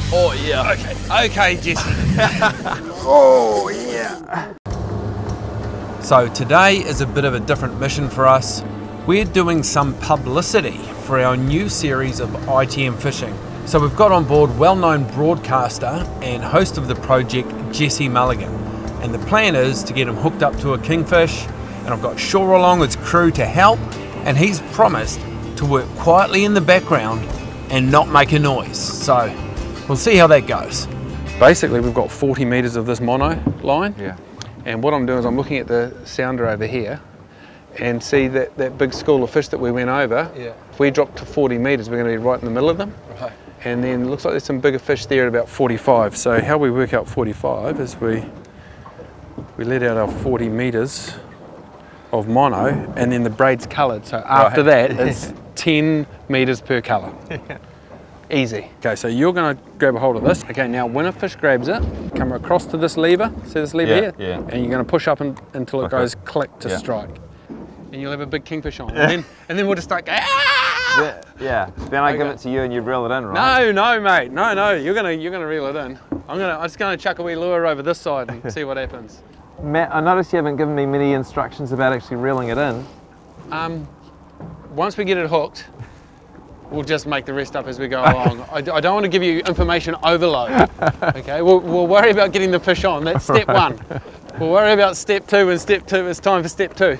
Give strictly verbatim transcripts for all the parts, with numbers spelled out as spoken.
Oh yeah. Okay, okay, Jesse. Oh yeah. So today is a bit of a different mission for us. We're doing some publicity for our new series of I T M Fishing. So we've got on board well-known broadcaster and host of the project, Jesse Mulligan. And the plan is to get him hooked up to a kingfish, and I've got Shaw along with crew to help, and he's promised to work quietly in the background and not make a noise. So we'll see how that goes. Basically, we've got forty meters of this mono line. Yeah. And what I'm doing is I'm looking at the sounder over here and see that, that big school of fish that we went over. Yeah. If we drop to forty meters, we're going to be right in the middle of them. Right. And then it looks like there's some bigger fish there at about forty-five. So how we work out forty-five is we we let out our forty meters of mono, and then the braid's coloured. So after Right. that, it's ten meters per colour. Easy. Okay, so you're going to grab a hold of this. Okay, now when a fish grabs it, come across to this lever. See this lever Yeah, here? yeah. And you're going to push up and, until it Okay. goes click to Yeah. strike. And you'll have a big kingfish on. And then, and then we'll just start, ah! Yeah, yeah. Then I give Okay. it to you and you reel it in, right? No, no, mate. No, no. You're gonna, you're gonna reel it in. I'm gonna, I'm just gonna chuck a wee lure over this side and see what happens. Matt, I noticed you haven't given me many instructions about actually reeling it in. Um, once we get it hooked, we'll just make the rest up as we go along. I, I don't want to give you information overload. Okay, we'll, we'll worry about getting the fish on. That's step one. We'll worry about step two, and step two, it's time for step two.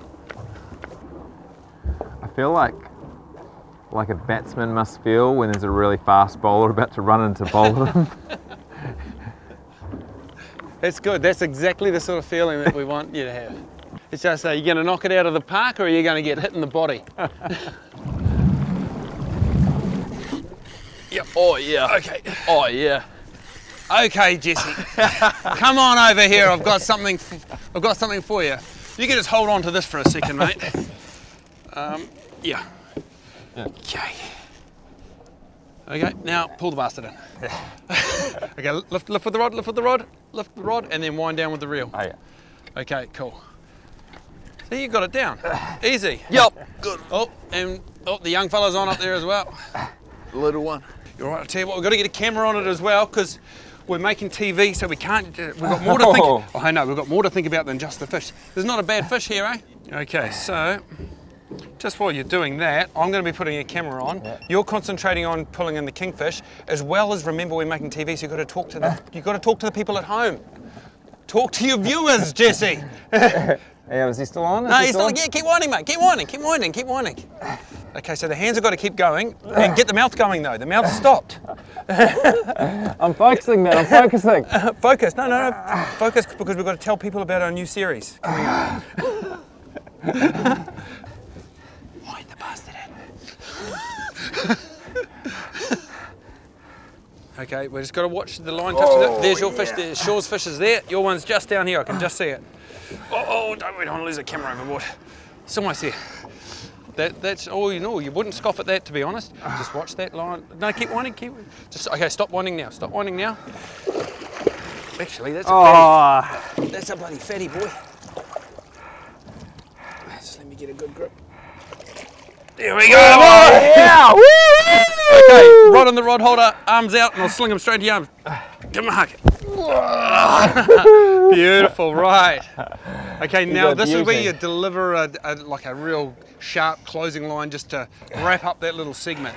I feel like like a batsman must feel when there's a really fast bowler about to run into bowl them. That's good. That's exactly the sort of feeling that we want you to have. It's just, are you going to knock it out of the park, or are you going to get hit in the body? Yeah. Oh yeah. Okay. Oh yeah. Okay, Jesse. Come on over here. I've got something. F I've got something for you. You can just hold on to this for a second, mate. Um, yeah. Okay. Okay. Now pull the bastard in. Okay. Lift, lift with the rod. Lift with the rod. Lift the rod, and then wind down with the reel. Oh yeah. Okay. Cool. See, you got it down. Easy. Yep, good. Oh, and oh, the young fella's on up there as well. The little one. You're right, I'll tell you what, we've got to get a camera on it as well, because we're making T V, so we can't, uh, we've got more to think, oh, I know, we've got more to think about than just the fish. There's not a bad fish here, eh? Okay, so, just while you're doing that, I'm going to be putting a camera on. Yeah. You're concentrating on pulling in the kingfish, as well as, remember, we're making T V, so you've got to talk to the, you've got to talk to the people at home. Talk to your viewers, Jesse. Yeah, is he still on? Is No, he he's still, on? yeah, keep winding, mate, keep winding, keep winding, keep winding. Okay, so the hands have got to keep going, and get the mouth going though, the mouth's stopped. I'm focusing, man, I'm focusing. Uh, focus, no, no, no, focus, because we've got to tell people about our new series coming up. Wind the bastard in. Okay, we just got to watch the line touch Oh, it. There's your yeah. fish there, Shaw's fish is there, your one's just down here, I can just see it. Oh, oh don't, we don't want to lose the camera overboard. It's almost there. That, that's all you know. You wouldn't scoff at that, to be honest. Just watch that line. No, keep winding, keep. Just okay. Stop winding now. Stop winding now. Actually, that's a Oh, fatty. That's a bloody fatty boy. Just let me get a good grip. There we go. oh yeah! Woo! Okay, rod on the rod holder, arms out, and I'll sling him straight to your arms. Give him a hug. Beautiful, right. Okay, now this is where you deliver a, a, like a real sharp closing line just to wrap up that little segment.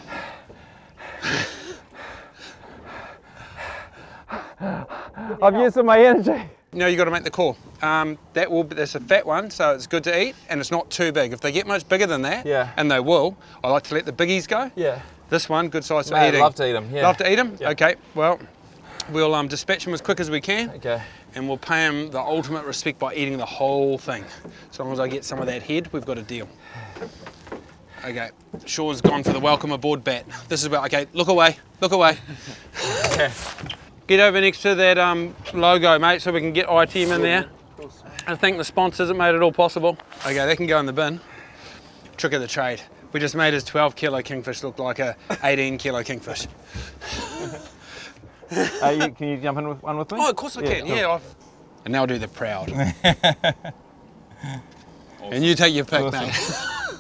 I've used all my energy. Now you got to make the call. Um, that will, that's a fat one, so it's good to eat, and it's not too big. If they get much bigger than that, Yeah. and they will, I like to let the biggies go. Yeah. This one, good size for Mate, eating. love to eat them, yeah. Love to eat them? Yeah. Okay, well, we'll um, dispatch them as quick as we can. Okay. And we'll pay him the ultimate respect by eating the whole thing. As long as I get some of that head, we've got a deal. Okay, Shaw's gone for the welcome aboard bat. This is where, okay, look away, look away. Okay. Get over next to that um, logo, mate, so we can get I T M in there. I thank the sponsors that made it all possible. Okay, they can go in the bin. Trick of the trade. We just made his twelve kilo kingfish look like a eighteen kilo kingfish. Uh, you, can you jump in with one with me? Oh, of course I Yeah, can, cool. yeah. I've... And now I'll do the proud. And you take your pick, Awesome. mate.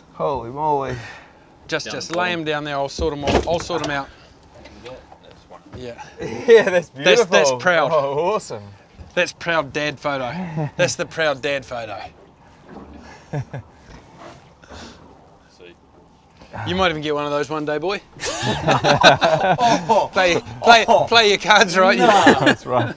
Holy moly. Just, just lay him down there. I'll sort him. I'll sort him out. Yeah. Yeah, that's beautiful. That's, that's proud. Oh, awesome. That's proud dad photo. That's the proud dad photo. You might even get one of those one day, boy. oh, play, play, oh. play your cards right. No. That's right.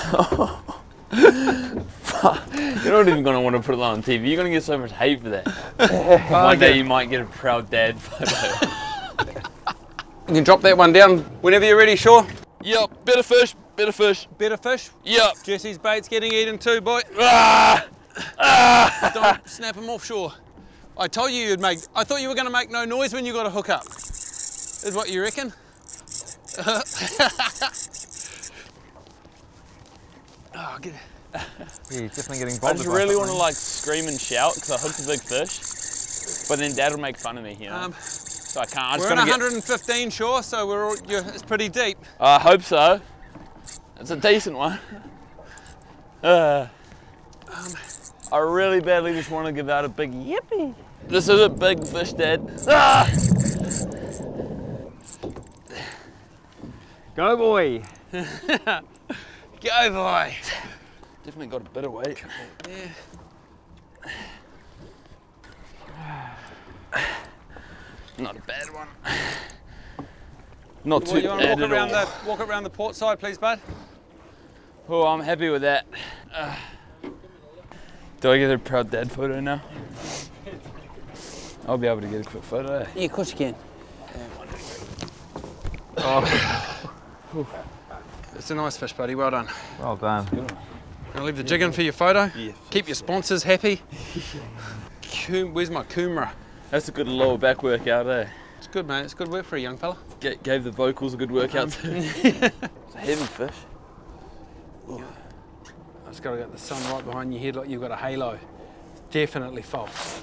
You're not even going to want to put it on T V. You're going to get so much hate for that. One day you might get a proud dad photo. You can drop that one down whenever you're ready, Shaw. Yep, better fish, better fish. Better fish? Yep. Jesse's bait's getting eaten too, boy. Ah! Ah! Don't snap him off, Shaw. I told you you'd make, I thought you were going to make no noise when you got a hook up. Is what you reckon? Oh, get it. Yeah, he's definitely getting I bothered. just really want to like scream and shout because I hooked a big fish, but then Dad will make fun of me, you know. Um, so I can't. I just we're in get... one fifteen, Shaw, so we're all, you're, it's pretty deep. I hope so. It's a decent one. Uh, um, I really badly just want to give out a big yippee. This is a big fish, Dad. Ah! Go, boy. Go, boy. Definitely got a bit of weight. Yeah. Not a bad one. Not well, too you want to bad walk at around all. the walk around the port side, please, bud? Oh, I'm happy with that. Uh, do I get a proud dad photo now? I'll be able to get a quick photo. Eh? Yeah, of course you can. Oh. It's a nice fish, buddy. Well done. Well done. I'll leave the jig in for your photo. Yeah. Keep your sponsors happy. Coom, where's my Coomera? That's a good lower back workout, eh? It's good, mate. It's good work for a young fella. G gave the vocals a good workout too. It's a heavy fish. I just got to get the sun right behind your head like you've got a halo. It's definitely false.